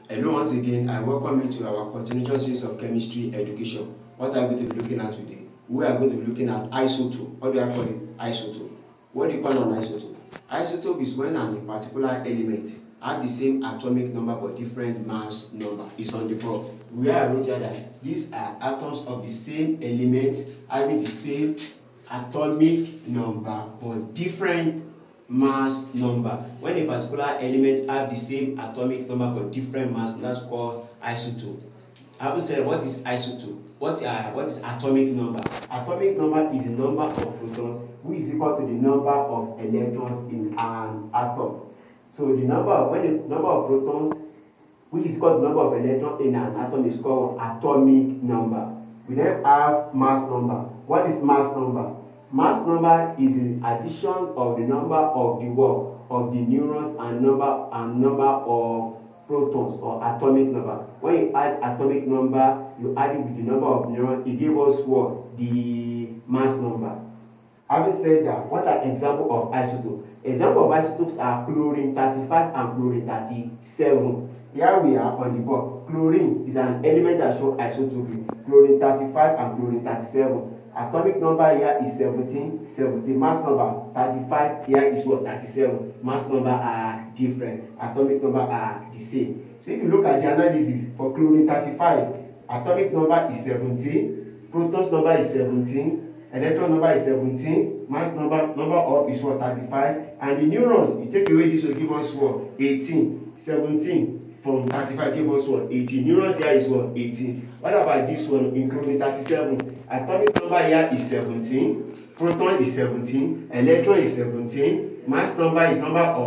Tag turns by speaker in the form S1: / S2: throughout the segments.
S1: Hello once again, I welcome you to our continuation series of chemistry education. What are we going to be looking at today? We are going to be looking at isotope. What do I call it? Isotope. What do you call an isotope? Isotope is when a particular element have the same atomic number but different mass number. It's on the board. We are wrote here that these are atoms of the same element having the same atomic number but different mass number. When a particular element have the same atomic number but different mass, that's called isotope. I haven't said what is isotope. What is atomic number? Atomic number is the number of protons which is equal to the number of electrons in an atom. So the number of protons which is equal to the number of electrons in an atom is called atomic number. We then have mass number. What is mass number? Mass number is the addition of the number of the work of the neurons and number of protons or atomic number. When you add atomic number, you add it with the number of neurons, it gives us what? The mass number. Having said that, what are examples of isotopes? Examples of isotopes are chlorine 35 and chlorine 37. Here we are on the board. Chlorine is an element that shows isotopy. Chlorine 35 and chlorine 37. Atomic number here is 17. Mass number 35 here is what? 37. Mass number are different. Atomic number are the same. So if you look at the analysis for chlorine 35, atomic number is 17, protons number is 17, electron number is 17, mass number of is what? 35, and the neurons, you take away this will give us what? 18. 17 from 35 give us what? 18. Neurons here is what? 18. What about this one in chlorine 37? Atomic number here is 17, proton is 17, electron is 17, mass number is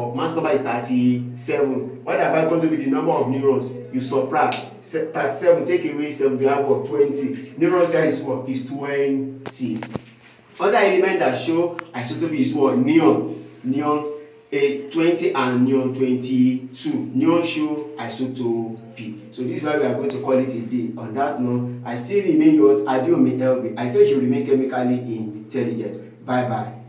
S1: 37. What about going to be the number of neurons? You subtract 37, take away 7, you have what? 20. Neurons here is what? Is 20. Other element that show isotopy is what? Neon. Neon 20 and neon 22. Neon show isotopy. So this is why we are going to call it a day. On that note, I still remain yours, Adeomi LB. I say you remain chemically intelligent. Bye bye.